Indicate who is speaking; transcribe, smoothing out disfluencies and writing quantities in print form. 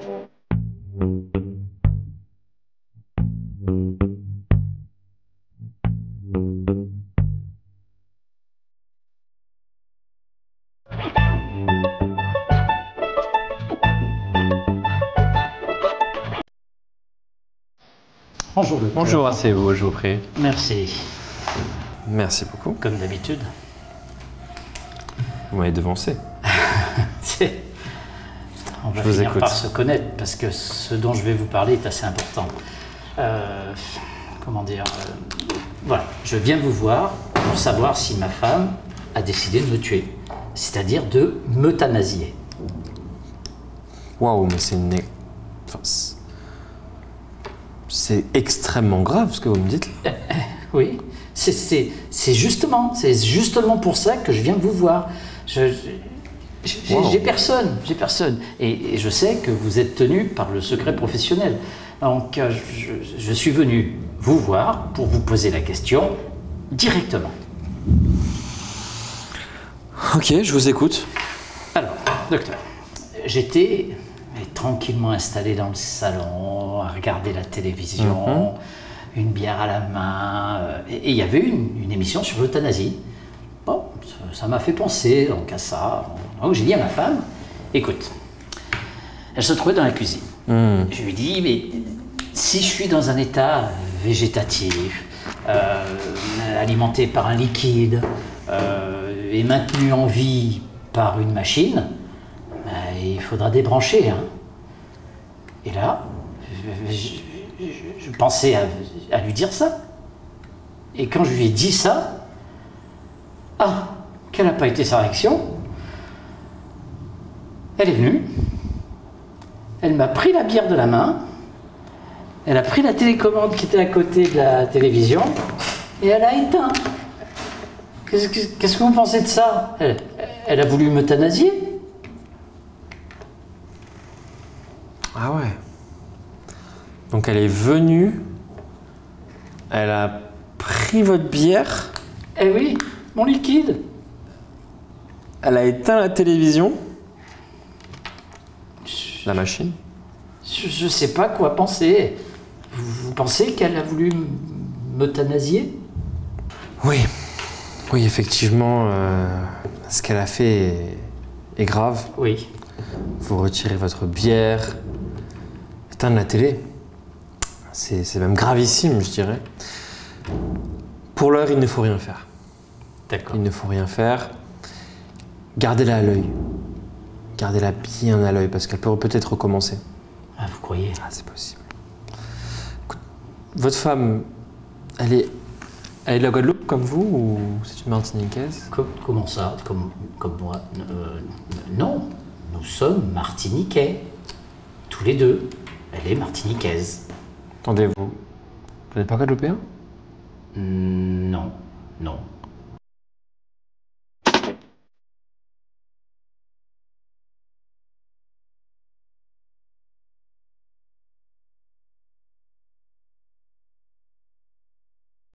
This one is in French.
Speaker 1: Bonjour, docteur.
Speaker 2: Bonjour, asseyez-vous, je vous prie.
Speaker 1: Merci.
Speaker 2: Merci beaucoup.
Speaker 1: Comme d'habitude.
Speaker 2: Vous m'avez devancé.
Speaker 1: On va
Speaker 2: Je vous
Speaker 1: finir
Speaker 2: écoute.
Speaker 1: par se connaître parce que ce dont je vais vous parler est assez important. Comment dire voilà, je viens vous voir pour savoir si ma femme a décidé de me tuer, c'est-à-dire de m'euthanasier.
Speaker 2: Waouh, mais c'est une... Enfin, c'est extrêmement grave ce que vous me dites.
Speaker 1: Oui, c'est justement pour ça que je viens vous voir.
Speaker 2: Wow.
Speaker 1: J'ai personne. Et je sais que vous êtes tenu par le secret professionnel. Donc, je suis venu vous voir pour vous poser la question directement.
Speaker 2: Ok, je vous écoute.
Speaker 1: Alors, docteur, j'étais tranquillement installé dans le salon, à regarder la télévision, une bière à la main, et il y avait une émission sur l'euthanasie. Bon, ça m'a fait penser donc à ça. Donc j'ai dit à ma femme, écoute, elle se trouvait dans la cuisine. Je lui dis, mais si je suis dans un état végétatif, alimenté par un liquide et maintenu en vie par une machine, il faudra débrancher. Hein. Et là, je pensais à lui dire ça. Et quand je lui ai dit ça, quelle n'a pas été sa réaction? Elle est venue, elle m'a pris la bière de la main, elle a pris la télécommande qui était à côté de la télévision et elle a éteint. Qu'est-ce que vous pensez de ça? Elle a voulu m'euthanasier?
Speaker 2: Ah ouais. Donc elle est venue, elle a pris votre bière,
Speaker 1: Eh oui, mon liquide.
Speaker 2: elle a éteint la télévision, la machine.
Speaker 1: Je ne sais pas quoi penser. Vous pensez qu'elle a voulu m'euthanasier?
Speaker 2: Oui, oui, effectivement, ce qu'elle a fait est grave.
Speaker 1: Oui.
Speaker 2: Vous retirez votre bière, éteindre la télé. C'est même gravissime, je dirais. Pour l'heure, il ne faut rien faire.
Speaker 1: D'accord.
Speaker 2: Il ne faut rien faire. Gardez-la à l'œil. Gardez-la bien à l'œil parce qu'elle peut peut-être recommencer.
Speaker 1: Ah, vous croyez?
Speaker 2: Ah, c'est possible. Écoute, votre femme, elle est de la Guadeloupe comme vous ou c'est une Martiniquaise?
Speaker 1: Comment ça? Comme moi? Non, nous sommes martiniquais. Tous les deux. Elle est martiniquaise.
Speaker 2: Attendez-vous. Vous n'êtes pas guadeloupéen?
Speaker 1: Non.